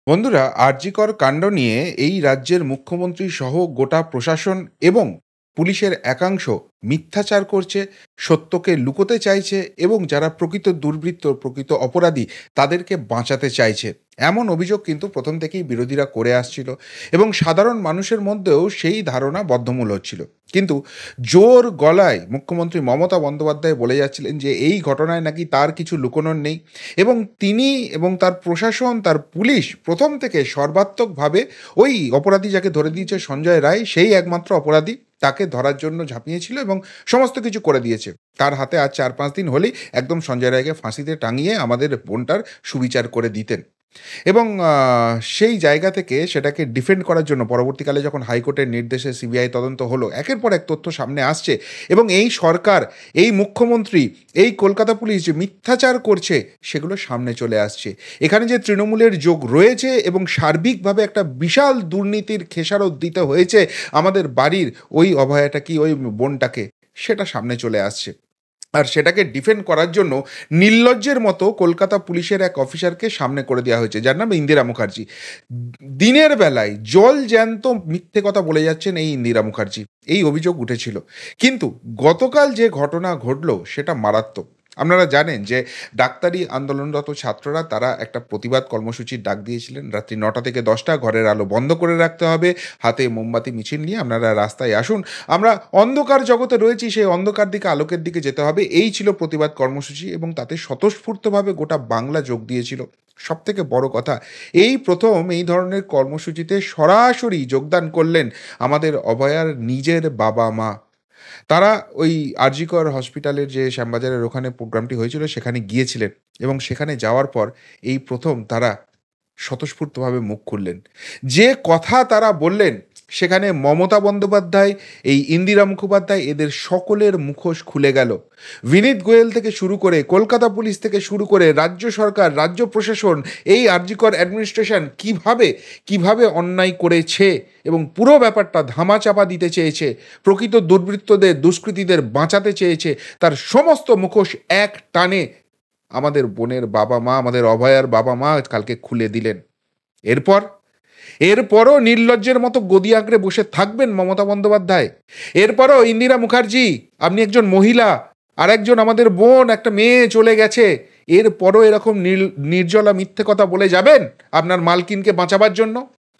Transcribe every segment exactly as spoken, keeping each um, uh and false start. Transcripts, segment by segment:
বন্ধুরা, আরজিকর কাণ্ড নিয়ে এই রাজ্যের মুখ্যমন্ত্রী সহ গোটা প্রশাসন এবং পুলিশের একাংশ মিথ্যাচার করছে, সত্যকে লুকোতে চাইছে এবং যারা প্রকৃত দুর্বৃত্ত, প্রকৃত অপরাধী তাদেরকে বাঁচাতে চাইছে। এমন অভিযোগ কিন্তু প্রথম থেকেই বিরোধীরা করে আসছিল এবং সাধারণ মানুষের মধ্যেও সেই ধারণা বদ্ধমূল হচ্ছিল। কিন্তু জোর গলায় মুখ্যমন্ত্রী মমতা বন্দ্যোপাধ্যায় বলে যাচ্ছিলেন যে এই ঘটনায় নাকি তার কিছু লুকোনোর নেই এবং তিনি এবং তার প্রশাসন, তার পুলিশ প্রথম থেকে সর্বাত্মকভাবে ওই অপরাধী যাকে ধরে দিয়েছে সঞ্জয় রায়, সেই একমাত্র অপরাধী, তাকে ধরার জন্য ঝাঁপিয়েছিল এবং সমস্ত কিছু করে দিয়েছে। তার হাতে আজ চার পাঁচ দিন হলেই একদম সঞ্জয় রায়কে ফাঁসিতে টাঙিয়ে আমাদের বোনটার সুবিচার করে দিতেন। এবং আহ, সেই জায়গা থেকে সেটাকে ডিফেন্ড করার জন্য পরবর্তীকালে যখন হাইকোর্টের নির্দেশে সিবিআই তদন্ত হলো, একের পর এক তথ্য সামনে আসছে এবং এই সরকার, এই মুখ্যমন্ত্রী, এই কলকাতা পুলিশ যে মিথ্যাচার করছে সেগুলো সামনে চলে আসছে। এখানে যে তৃণমূলের যোগ রয়েছে এবং সার্বিকভাবে একটা বিশাল দুর্নীতির খেসারত দিতে হয়েছে আমাদের বাড়ির ওই অভয়াটা কি ওই বোনটাকে, সেটা সামনে চলে আসছে। আর সেটাকে ডিফেন্ড করার জন্য নির্লজ্জের মতো কলকাতা পুলিশের এক অফিসারকে সামনে করে দেওয়া হয়েছে, যার নাম ইন্দিরা মুখার্জি। দিনের বেলায় জল জ্যান্ত মিথ্যে কথা বলে যাচ্ছেন এই ইন্দিরা মুখার্জি, এই অভিযোগ উঠেছিল। কিন্তু গতকাল যে ঘটনা ঘটলো সেটা মারাত্মক। আপনারা জানেন যে ডাক্তারি আন্দোলনরত ছাত্ররা তারা একটা প্রতিবাদ কর্মসূচির ডাক দিয়েছিলেন রাত্রি নটা থেকে দশটা, ঘরের আলো বন্ধ করে রাখতে হবে, হাতে মোমবাতি মিছিল নিয়ে আপনারা রাস্তায় আসুন, আমরা অন্ধকার জগতে রয়েছি, সেই অন্ধকার দিকে আলোকের দিকে যেতে হবে, এই ছিল প্রতিবাদ কর্মসূচি এবং তাতে স্বতঃস্ফূর্তভাবে গোটা বাংলা যোগ দিয়েছিল। সব থেকে বড় কথা, এই প্রথম এই ধরনের কর্মসূচিতে সরাসরি যোগদান করলেন আমাদের অভয়ার নিজের বাবা মা। তারা ওই আরজিকর হসপিটালের যে শ্যামবাজারের ওখানে প্রোগ্রামটি হয়েছিল সেখানে গিয়েছিলেন এবং সেখানে যাওয়ার পর এই প্রথম তারা স্বতঃস্ফূর্তভাবে মুখ খুললেন। যে কথা তারা বললেন সেখানে মমতা বন্দ্যোপাধ্যায়, এই ইন্দিরা মুখোপাধ্যায়, এদের সকলের মুখোশ খুলে গেল। বিনীত গোয়েল থেকে শুরু করে কলকাতা পুলিশ থেকে শুরু করে রাজ্য সরকার, রাজ্য প্রশাসন, এই আরজিকর অ্যাডমিনিস্ট্রেশন কিভাবে কিভাবে অন্যায় করেছে এবং পুরো ব্যাপারটা ধামাচাপা দিতে চেয়েছে, প্রকৃত দুর্বৃত্তদের, দুষ্কৃতীদের বাঁচাতে চেয়েছে, তার সমস্ত মুখোশ এক টানে আমাদের বোনের বাবা মা, আমাদের অভয়ার বাবা মা কালকে খুলে দিলেন। এরপর এরপরও নির্লজ্জের মতো গদি আঁকড়ে বসে থাকবেন মমতা বন্দ্যোপাধ্যায়? এরপরও ইন্দিরা মুখার্জি, আপনি একজন মহিলা, আর একজন আমাদের বোন, একটা মেয়ে চলে গেছে, এরপরও এরকম নির্জলা মিথ্যে কথা বলে যাবেন আপনার মালকিনকে বাঁচাবার জন্য?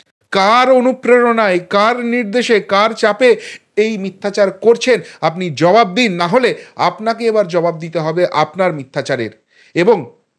কার অনুপ্রেরণায়, কার নির্দেশে, কার চাপে এই মিথ্যাচার করছেন? আপনি জবাব দিন, না হলে আপনাকে এবার জবাব দিতে হবে আপনার মিথ্যাচারের। এবং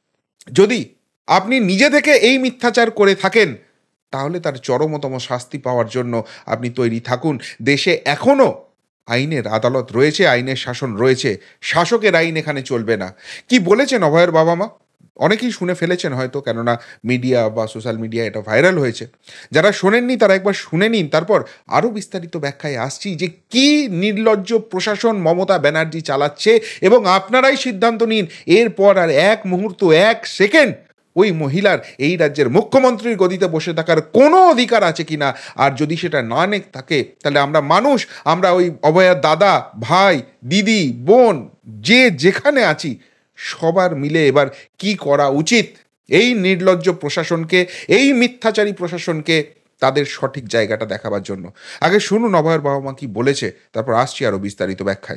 যদি আপনি নিজে থেকে এই মিথ্যাচার করে থাকেন তাহলে তার চরমতম শাস্তি পাওয়ার জন্য আপনি তৈরি থাকুন। দেশে এখনও আইনের আদালত রয়েছে, আইনের শাসন রয়েছে, শাসকের আইন এখানে চলবে না। কি বলেছেন অভয়ের বাবা মা অনেকেই শুনে ফেলেছেন হয়তো, কেননা মিডিয়া বা সোশ্যাল মিডিয়া এটা ভাইরাল হয়েছে। যারা শোনেননি তারা একবার শুনে নিন, তারপর আরও বিস্তারিত ব্যাখ্যায় আসছি যে কি নির্লজ্জ প্রশাসন মমতা ব্যানার্জি চালাচ্ছে এবং আপনারাই সিদ্ধান্ত নিন এরপর আর এক মুহূর্ত, এক সেকেন্ড ওই মহিলার এই রাজ্যের মুখ্যমন্ত্রীর গদিতে বসে থাকার কোনো অধিকার আছে কিনা। আর যদি সেটা না নেই থাকে তাহলে আমরা মানুষ, আমরা ওই অভয়ার দাদা, ভাই, দিদি, বোন, যে যেখানে আছি সবার মিলে এবার কি করা উচিত এই নির্লজ্জ প্রশাসনকে, এই মিথ্যাচারী প্রশাসনকে তাদের সঠিক জায়গাটা দেখাবার জন্য। আগে শুনুন অভয়ের বাবা মা কি বলেছে, তারপর আসছি আরো বিস্তারিত ব্যাখ্যায়।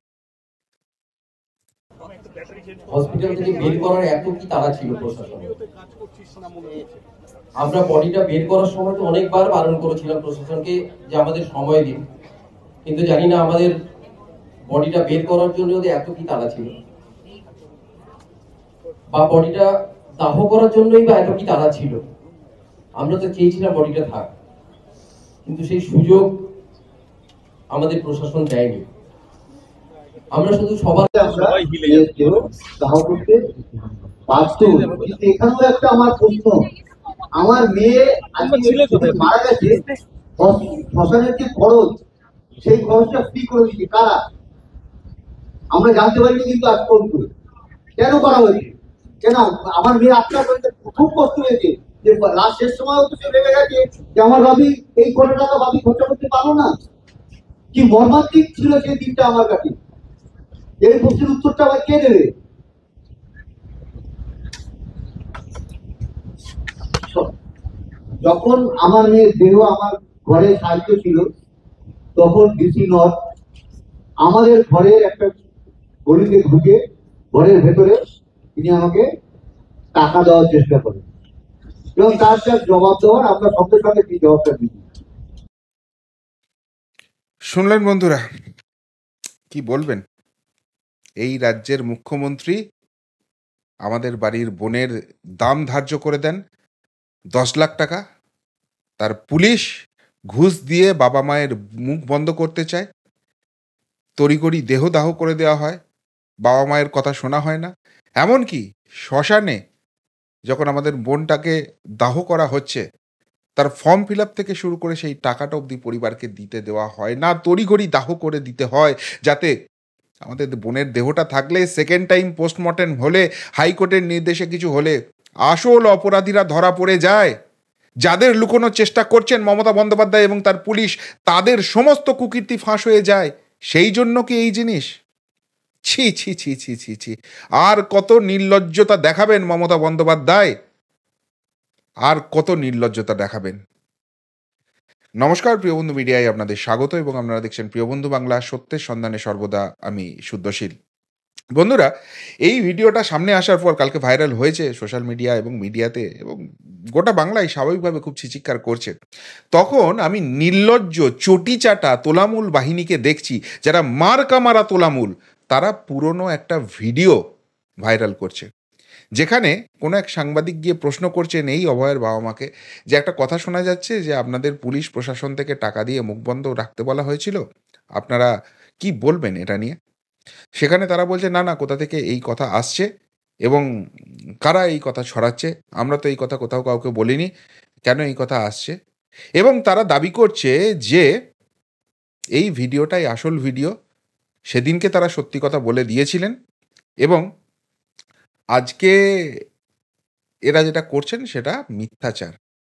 হসপিটাল থেকে বের করার এত কি তাড়া ছিল প্রশাসন? আমরা বডিটা বের করার সময় তো অনেকবার বারণ করেছিলাম প্রশাসনকে যে আমাদের সময় দিন, কিন্তু জানি না আমাদের বডিটা বের করার জন্য যদি এত কি তাড়া ছিল, বা বডিটা দাহ করার জন্যই বা এত কি তাড়া ছিল। আমরা তো চেয়েছিলাম বডিটা থাক, কিন্তু সেই সুযোগ আমাদের প্রশাসন দেয়নি। আমরা শুধু সবাই দাহ করতে বাধ্য। কিন্তু এখানেও একটা আমার প্রশ্ন, আমার মেয়ে মারা গেছে, শ্মশানের যে খরচ, সেই খরচটা ফ্রি করে দিচ্ছে কারা? আমরা জানতে পারিনি কিন্তু আজ পর্যন্ত। কেন করা হয়েছে? কেন আমার মেয়ে আপনার খুব কষ্ট হয়েছে যে লাস্ট শেষ সময় তো সে ভেবে গেছে যে আমার ভাবি এই কোটি টাকা ভাবি খরচা করতে পারলো না। কি মর্মান্তিক ছিল সেই দিনটা আমার কাছে। এই প্রশ্নের উত্তরটা আবার কে দেবে? যখন আমার মেয়ের দেহ আমার ঘরে সাহায্য ছিল, তখন ডিসি নর্থ আমাদের ঘরের একটা গলিতে ঢুকে ঘরের ভেতরে তিনি আমাকে টাকা দেওয়ার চেষ্টা করেন এবং তার যা জবাব দেওয়ার আমরা সঙ্গে সঙ্গে সেই জবাবটা দিই। শুনলেন বন্ধুরা, কি বলবেন? এই রাজ্যের মুখ্যমন্ত্রী আমাদের বাড়ির বোনের দাম ধার্য করে দেন দশ লাখ টাকা, তার পুলিশ ঘুষ দিয়ে বাবা মায়ের মুখ বন্ধ করতে চায়, তড়িঘড়ি দেহদাহ করে দেওয়া হয়, বাবা মায়ের কথা শোনা হয় না। এমনকি শ্মশানে যখন আমাদের বোনটাকে দাহ করা হচ্ছে, তার ফর্ম ফিল আপ থেকে শুরু করে সেই টাকাটা অবধি পরিবারকে দিতে দেওয়া হয় না, তড়িঘড়ি দাহ করে দিতে হয়, যাতে আমাদের বোনের দেহটা থাকলে সেকেন্ড টাইম পোস্টমর্টেম হলে, হাইকোর্টের নির্দেশে কিছু হলে আসল অপরাধীরা ধরা পড়ে যায়। যাদের লুকোনোর চেষ্টা করছেন মমতা বন্দ্যোপাধ্যায় এবং তার পুলিশ, তাদের সমস্ত কুকীর্তি ফাঁস হয়ে যায়। সেই জন্য কি এই জিনিস? ছি ছি ছি ছি ছি ছি আর কত নির্লজ্জতা দেখাবেন মমতা বন্দ্যোপাধ্যায়, আর কত নির্লজ্জতা দেখাবেন? নমস্কার, প্রিয়বন্ধু মিডিয়ায় আপনাদের স্বাগত এবং আপনারা দেখছেন প্রিয়বন্ধু বাংলা, সত্যের সন্ধানে সর্বদা আমি শুদ্ধশীল। বন্ধুরা, এই ভিডিওটা সামনে আসার পর কালকে ভাইরাল হয়েছে সোশ্যাল মিডিয়া এবং মিডিয়াতে, এবং গোটা বাংলায় স্বাভাবিকভাবে খুব চিৎকার করছে। তখন আমি নির্লজ্জ চটিচাটা তোলামূল বাহিনীকে দেখছি, যারা মার্কা মারা তোলামূল, তারা পুরনো একটা ভিডিও ভাইরাল করছে, যেখানে কোনো এক সাংবাদিক গিয়ে প্রশ্ন করছেন এই অভয়ের বাবা মাকে, যে একটা কথা শোনা যাচ্ছে যে আপনাদের পুলিশ প্রশাসন থেকে টাকা দিয়ে মুখ বন্ধ রাখতে বলা হয়েছিল, আপনারা কি বলবেন এটা নিয়ে? সেখানে তারা বলছে না না, কোথা থেকে এই কথা আসছে এবং কারা এই কথা ছড়াচ্ছে, আমরা তো এই কথা কোথাও কাউকে বলিনি, কেন এই কথা আসছে? এবং তারা দাবি করছে যে এই ভিডিওটাই আসল ভিডিও, সেদিনকে তারা সত্যি কথা বলে দিয়েছিলেন এবং আজকে এরা যেটা করছেন সেটা মিথ্যাচার।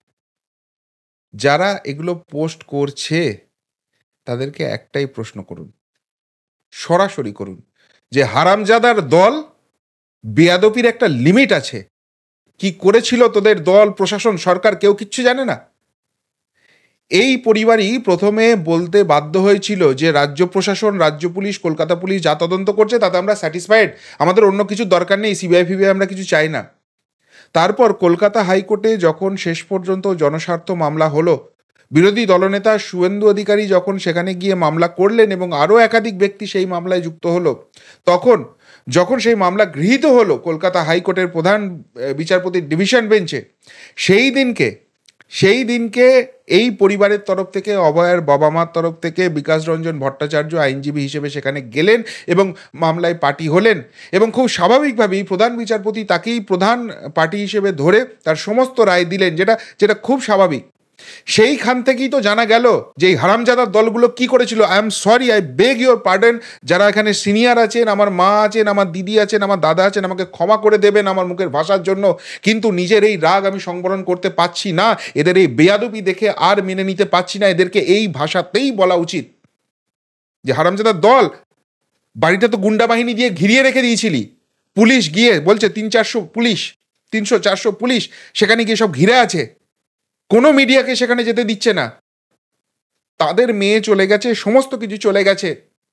যারা এগুলো পোস্ট করছে তাদেরকে একটাই প্রশ্ন করুন, সরাসরি করুন, যে হারামজাদার দল, বেয়াদবির একটা লিমিট আছে। কি করেছিল তোদের দল, প্রশাসন, সরকার, কেউ কিচ্ছু জানে না। এই পরিবারই প্রথমে বলতে বাধ্য হয়েছিল যে রাজ্য প্রশাসন, রাজ্য পুলিশ, কলকাতা পুলিশ যা তদন্ত করছে তাতে আমরা স্যাটিসফাইড, আমাদের অন্য কিছু দরকার নেই, সিবিআই ফিবিআই আমরা কিছু চাই না। তারপর কলকাতা হাইকোর্টে যখন শেষ পর্যন্ত জনস্বার্থ মামলা হলো, বিরোধী দলনেতা শুভেন্দু অধিকারী যখন সেখানে গিয়ে মামলা করলেন এবং আরও একাধিক ব্যক্তি সেই মামলায় যুক্ত হলো, তখন যখন সেই মামলা গৃহীত হলো কলকাতা হাইকোর্টের প্রধান বিচারপতির ডিভিশন বেঞ্চে, সেই দিনকে সেই দিনকে এই পরিবারের তরফ থেকে, অভয়ের বাবা মার তরফ থেকে বিকাশ রঞ্জন ভট্টাচার্য আইনজীবী হিসেবে সেখানে গেলেন এবং মামলায় পার্টি হলেন, এবং খুব স্বাভাবিকভাবেই প্রধান বিচারপতি তাকেই প্রধান পার্টি হিসেবে ধরে তার সমস্ত রায় দিলেন, যেটা যেটা খুব স্বাভাবিক। সেইখান থেকেই তো জানা গেল যে এই হারামজাদার দলগুলো কি করেছিল। I am sorry, I beg your pardon, যারা এখানে সিনিয়র আছেন, আমার মা আছেন, আমার দিদি আছেন, আমার দাদা আছেন, আমাকে ক্ষমা করে দেবেন আমার মুখের ভাষার জন্য, কিন্তু নিজের এই রাগ আমি সংবরণ করতে পারছি না, এদের এই বেয়াদবি দেখে আর মেনে নিতে পারছি না। এদেরকে এই ভাষাতেই বলা উচিত যে হারামজাদার দল, বাড়িটা তো গুন্ডা বাহিনী দিয়ে ঘিরিয়ে রেখে দিয়েছিলি, পুলিশ গিয়ে বলছে তিন চারশো পুলিশ, তিনশো চারশো পুলিশ সেখানে গিয়ে সব ঘিরে আছে, কোনো মিডিয়াকে সেখানে যেতে দিচ্ছে না, তাদের মেয়ে চলে গেছে, সমস্ত কিছু চলে গেছে,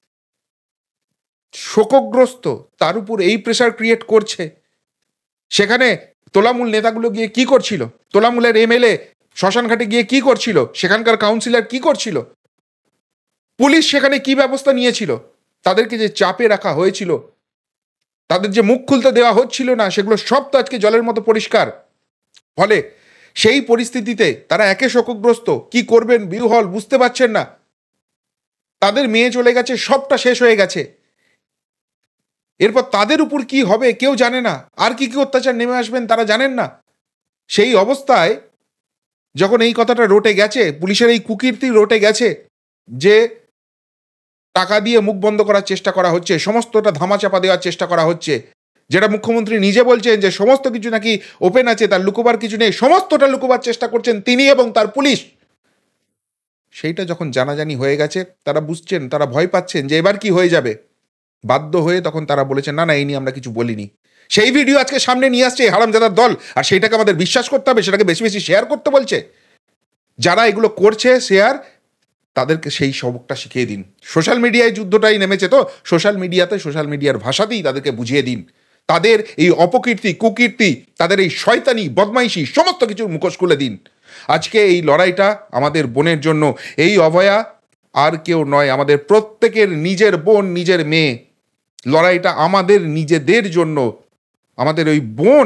শোকগ্রস্ত, তার উপর এই প্রেসার ক্রিয়েট করছে। সেখানে তোলামূল নেতাগুলো গিয়ে কি করছিল, তোলামূলের এমএলএ শ্মশানঘাটে গিয়ে কি করছিল, সেখানকার কাউন্সিলর কি করছিল, পুলিশ সেখানে কি ব্যবস্থা নিয়েছিল, তাদেরকে যে চাপে রাখা হয়েছিল, তাদের যে মুখ খুলতে দেওয়া হচ্ছিল না, সেগুলো সব তো আজকে জলের মতো পরিষ্কার। ফলে সেই পরিস্থিতিতে তারা একে শোকগ্রস্ত, কি করবেন বিহ্বল, বুঝতে পারছেন না, তাদের মেয়ে চলে গেছে, সবটা শেষ হয়ে গেছে, এরপর তাদের উপর কি হবে কেউ জানে না, আর কি কি অত্যাচার নেমে আসবেন তারা জানেন না। সেই অবস্থায় যখন এই কথাটা রটে গেছে, পুলিশের এই কুকীর্তি রটে গেছে যে টাকা দিয়ে মুখ বন্ধ করার চেষ্টা করা হচ্ছে, সমস্তটা ধামাচাপা দেওয়ার চেষ্টা করা হচ্ছে, যেটা মুখ্যমন্ত্রী নিজে বলছেন যে সমস্ত কিছু নাকি ওপেন আছে, তার লুকোবার কিছু নেই, সমস্তটা লুকোবার চেষ্টা করছেন তিনি এবং তার পুলিশ। সেইটা যখন জানাজানি হয়ে গেছে, তারা বুঝছেন, তারা ভয় পাচ্ছেন যে এবার কি হয়ে যাবে, বাধ্য হয়ে তখন তারা বলেছেন না না, এই নিয়ে আমরা কিছু বলিনি। সেই ভিডিও আজকে সামনে নিয়ে আসছে হারামজাদার দল, আর সেইটাকে আমাদের বিশ্বাস করতে হবে, সেটাকে বেশি বেশি শেয়ার করতে বলছে। যারা এগুলো করছে শেয়ার, তাদেরকে সেই সবকটা শিখিয়ে দিন। সোশ্যাল মিডিয়ায় যুদ্ধটাই নেমেছে, তো সোশ্যাল মিডিয়াতে সোশ্যাল মিডিয়ার ভাষাতেই তাদেরকে বুঝিয়ে দিন। তাদের এই অপকীর্তি, কুকীর্তি, তাদের এই শয়তানি, বদমাইশি সমস্ত কিছুর মুখোশ খুলে দিন। আজকে এই লড়াইটা আমাদের বোনের জন্য। এই অভয়া আর কেউ নয়, আমাদের প্রত্যেকের নিজের বোন, নিজের মেয়ে। লড়াইটা আমাদের নিজেদের জন্য। আমাদের ওই বোন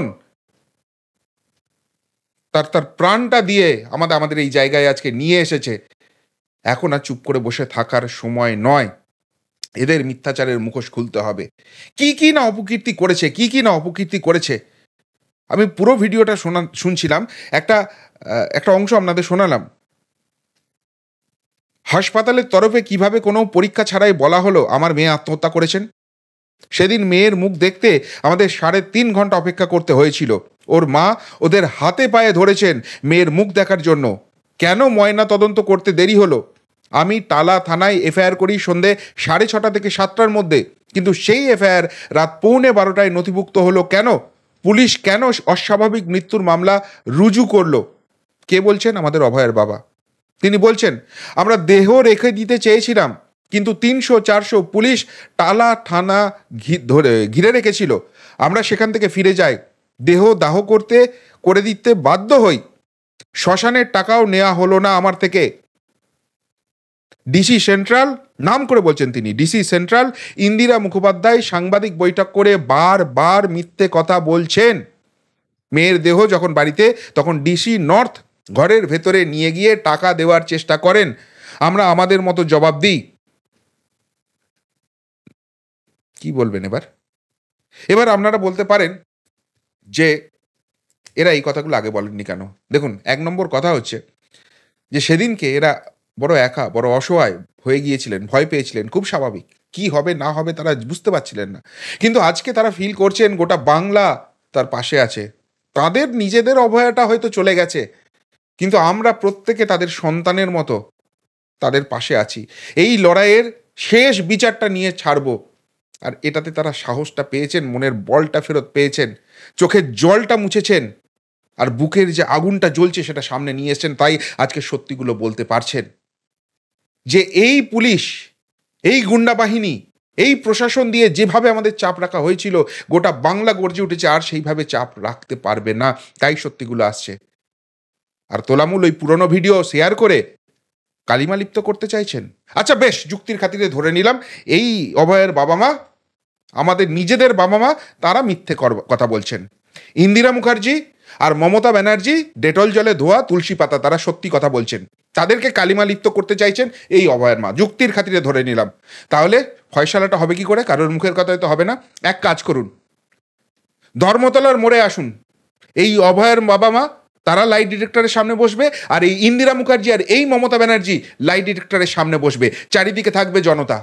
তার তার প্রাণটা দিয়ে আমাদের আমাদের এই জায়গায় আজকে নিয়ে এসেছে। এখন আর চুপ করে বসে থাকার সময় নয়, এদের মিথ্যাচারের মুখোশ খুলতে হবে। কি কি না অপকীর্তি করেছে, কি কি না অপকীর্তি করেছে। আমি পুরো ভিডিওটা শোনা শুনছিলাম, একটা একটা অংশ আপনাদের শোনালাম। হাসপাতালের তরফে কিভাবে কোনো পরীক্ষা ছাড়াই বলা হলো আমার মেয়ে আত্মহত্যা করেছেন। সেদিন মেয়ের মুখ দেখতে আমাদের সাড়ে তিন ঘন্টা অপেক্ষা করতে হয়েছিল। ওর মা ওদের হাতে পায়ে ধরেছেন মেয়ের মুখ দেখার জন্য। কেন ময়না তদন্ত করতে দেরি হলো? আমি টালা থানায় এফআইআর করি সন্ধে সাড়ে ছটা থেকে সাতটার মধ্যে, কিন্তু সেই এফআইআর রাত পৌনে বারোটায় নথিভুক্ত হলো কেন? পুলিশ কেন অস্বাভাবিক মৃত্যুর মামলা রুজু করলো? কে বলছেন? আমাদের অভয়ের বাবা। তিনি বলছেন, আমরা দেহ রেখে দিতে চেয়েছিলাম, কিন্তু তিনশো চারশো পুলিশ টালা থানা ধরে ঘিরে রেখেছিল। আমরা সেখান থেকে ফিরে যাই, দেহ দাহ করতে করে দিতে বাধ্য হই। শ্মশানের টাকাও নেওয়া হলো না আমার থেকে। ডিসি সেন্ট্রাল, নাম করে বলছেন তিনি, ডিসি সেন্ট্রাল ইন্দিরা মুখোপাধ্যায় সাংবাদিক বৈঠক করে বারবার মিথ্যে কথা বলছেন। মেয়ের দেহ যখন বাড়িতে, তখন ডিসি নর্থ ঘরের ভেতরে নিয়ে গিয়ে টাকা দেওয়ার চেষ্টা করেন। আমরা আমাদের মতো জবাব দিই। কি বলবেন এবার? এবার আপনারা বলতে পারেন যে এরা এই কথাগুলো আগে বলেননি কেন। দেখুন, এক নম্বর কথা হচ্ছে যে সেদিনকে এরা বড় একা, বড় অসহায় হয়ে গিয়েছিলেন, ভয় পেয়েছিলেন, খুব স্বাভাবিক। কি হবে না হবে তারা বুঝতে পারছিলেন না। কিন্তু আজকে তারা ফিল করছেন গোটা বাংলা তার পাশে আছে। তাদের নিজেদের অভয়াটা হয়তো চলে গেছে, কিন্তু আমরা প্রত্যেকে তাদের সন্তানের মতো তাদের পাশে আছি। এই লড়াইয়ের শেষ বিচারটা নিয়ে ছাড়বো। আর এটাতে তারা সাহসটা পেয়েছেন, মনের বলটা ফেরত পেয়েছেন, চোখের জলটা মুছেছেন, আর বুকের যে আগুনটা জ্বলছে সেটা সামনে নিয়ে এসেছেন। তাই আজকে সত্যিগুলো বলতে পারছেন যে এই পুলিশ, এই গুন্ডা বাহিনী, এই প্রশাসন দিয়ে যেভাবে আমাদের চাপ রাখা হয়েছিল, গোটা বাংলা গর্জে উঠেছে, আর সেইভাবে চাপ রাখতে পারবে না। তাই সত্যিগুলো আসছে। আর তোলামূল ওই পুরনো ভিডিও শেয়ার করে কালিমা লিপ্ত করতে চাইছেন। আচ্ছা বেশ, যুক্তির খাতিরে ধরে নিলাম এই অভয়ের বাবা মা, আমাদের নিজেদের বাবা মা, তারা মিথ্যে কথা বলছেন। ইন্দিরা মুখার্জি আর মমতা ব্যানার্জি ডেটল জলে ধোয়া তুলসী পাতা, তারা সত্যি কথা বলছেন। তাদেরকে কালিমা লিপ্ত করতে চাইছেন এই অভয়ের মা। যুক্তির খাতিরে ধরে নিলাম। তাহলে ফয়সালাটা হবে কি করে? কারোর মুখের কথায় তো হবে না। এক কাজ করুন, ধর্মতলার মোড়ে আসুন। এই অভয়ের বাবা মা তারা লাইট ডিটেক্টরের সামনে বসবে, আর এই ইন্দিরা মুখার্জি আর এই মমতা ব্যানার্জি লাইট ডিটেক্টরের সামনে বসবে। চারিদিকে থাকবে জনতা।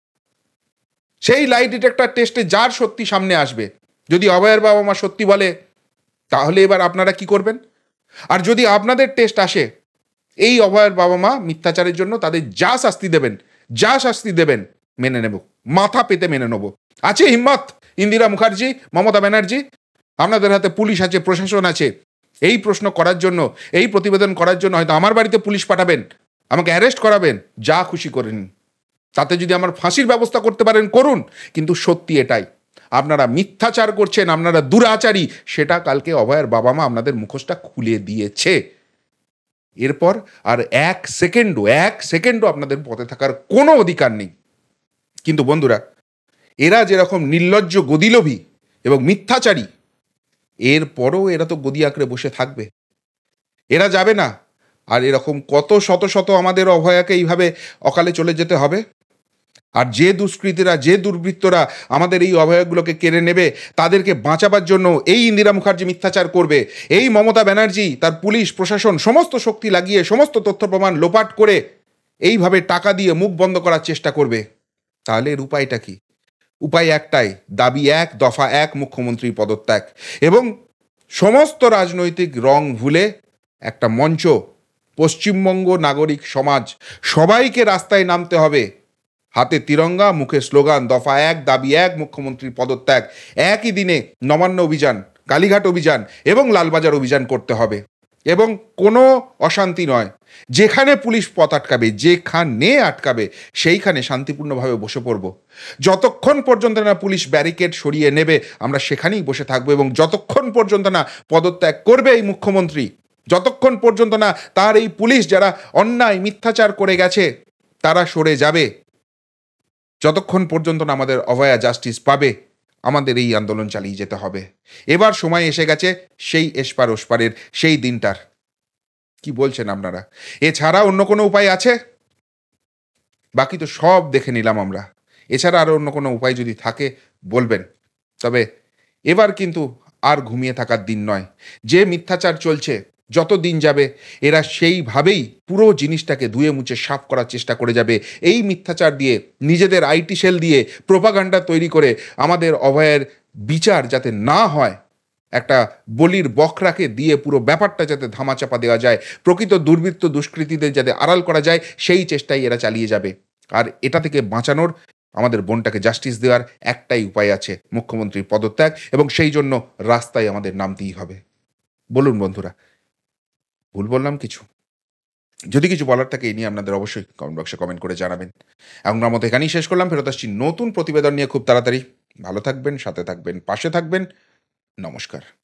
সেই লাইট ডিটেক্টর টেস্টে যার সত্যি সামনে আসবে, যদি অভয়ের বাবা মা সত্যি বলে, তাহলে এবার আপনারা কি করবেন? আর যদি আপনাদের টেস্ট আসে এই অভয়ের বাবা মা মিথ্যাচারের জন্য, তাদের যা শাস্তি দেবেন, যা শাস্তি দেবেন মেনে নেব, মাথা পেতে মেনে নেব। আছে হিম্মত ইন্দিরা মুখার্জি, মমতা ব্যানার্জি? আপনাদের হাতে পুলিশ আছে, প্রশাসন আছে। এই প্রশ্ন করার জন্য, এই প্রতিবেদন করার জন্য হয়তো আমার বাড়িতে পুলিশ পাঠাবেন, আমাকে অ্যারেস্ট করাবেন, যা খুশি করেন। তাতে যদি আমার ফাঁসির ব্যবস্থা করতে পারেন করুন। কিন্তু সত্যি এটাই, আপনারা মিথ্যাচার করছেন, আপনারা দুরাচারী, সেটা কালকে অভয়ের বাবা মা আপনাদের মুখোশটা খুলে দিয়েছে। এরপর আর এক সেকেন্ডও এক সেকেন্ডও আপনাদের পথে থাকার কোনো অধিকার নেই। কিন্তু বন্ধুরা, এরা যেরকম নির্লজ্জ, গদিলোভী এবং মিথ্যাচারী, এরপরও এরা তো গদি আঁকড়ে বসে থাকবে, এরা যাবে না। আর এরকম কত শত শত আমাদের অভয়াকে এইভাবে অকালে চলে যেতে হবে। আর যে দুষ্কৃতীরা, যে দুর্বৃত্তরা আমাদের এই অভয়াগুলোকে কেড়ে নেবে, তাদেরকে বাঁচাবার জন্য এই ইন্দিরা মুখার্জি মিথ্যাচার করবে, এই মমতা ব্যানার্জি তার পুলিশ প্রশাসন সমস্ত শক্তি লাগিয়ে সমস্ত তথ্য প্রমাণ লোপাট করে এইভাবে টাকা দিয়ে মুখ বন্ধ করার চেষ্টা করবে। তাহলে এর উপায়টা কি? উপায় একটাই, দাবি এক, দফা এক, মুখ্যমন্ত্রীর পদত্যাগ। এবং সমস্ত রাজনৈতিক রং ভুলে একটা মঞ্চ, পশ্চিমবঙ্গ নাগরিক সমাজ, সবাইকে রাস্তায় নামতে হবে। হাতে তিরঙ্গা, মুখে স্লোগান, দফা এক, দাবি এক, মুখ্যমন্ত্রীর পদত্যাগ। একই দিনে নবান্ন অভিযান, কালীঘাট অভিযান এবং লালবাজার অভিযান করতে হবে। এবং কোনো অশান্তি নয়। যেখানে পুলিশ পথ আটকাবে, যেখানে আটকাবে, সেইখানে শান্তিপূর্ণভাবে বসে পড়ব। যতক্ষণ পর্যন্ত না পুলিশ ব্যারিকেড সরিয়ে নেবে আমরা সেখানেই বসে থাকবো, এবং যতক্ষণ পর্যন্ত না পদত্যাগ করবে এই মুখ্যমন্ত্রী, যতক্ষণ পর্যন্ত না তার এই পুলিশ যারা অন্যায় মিথ্যাচার করে গেছে তারা সরে যাবে, যতক্ষণ পর্যন্ত না আমাদের অভয়া জাস্টিস পাবে, আমাদের এই আন্দোলন চালিয়ে যেতে হবে। এবার সময় এসে গেছে সেই এসপার ওসপারের, সেই দিনটার। কি বলছেন আপনারা? এছাড়া অন্য কোনো উপায় আছে? বাকি তো সব দেখে নিলাম আমরা। এছাড়া আরো অন্য কোনো উপায় যদি থাকে বলবেন। তবে এবার কিন্তু আর ঘুমিয়ে থাকার দিন নয়। যে মিথ্যাচার চলছে, যত দিন যাবে এরা সেইভাবেই পুরো জিনিসটাকে ধুয়ে মুছে সাফ করার চেষ্টা করে যাবে। এই মিথ্যাচার দিয়ে, নিজেদের আইটি সেল দিয়ে প্রোপাগান্ডা তৈরি করে আমাদের অভয়ের বিচার যাতে না হয়, একটা বলির বকরাকে দিয়ে পুরো ব্যাপারটা যাতে ধামাচাপা দেওয়া যায়, প্রকৃত দুর্বৃত্ত দুষ্কৃতীদের যাতে আড়াল করা যায়, সেই চেষ্টাই এরা চালিয়ে যাবে। আর এটা থেকে বাঁচানোর, আমাদের বোনটাকে জাস্টিস দেওয়ার একটাই উপায় আছে, মুখ্যমন্ত্রীর পদত্যাগ, এবং সেই জন্য রাস্তায় আমাদের নামতেই হবে। বলুন বন্ধুরা, ভুল বললাম কিছু? যদি কিছু বলার থাকে এই নিয়ে আপনাদের অবশ্যই কমেন্ট বক্সে কমেন্ট করে জানাবেন। এবং আমার মতো এখানেই শেষ করলাম। ফেরত আসছি নতুন প্রতিবেদন নিয়ে খুব তাড়াতাড়ি। ভালো থাকবেন, সাথে থাকবেন, পাশে থাকবেন। নমস্কার।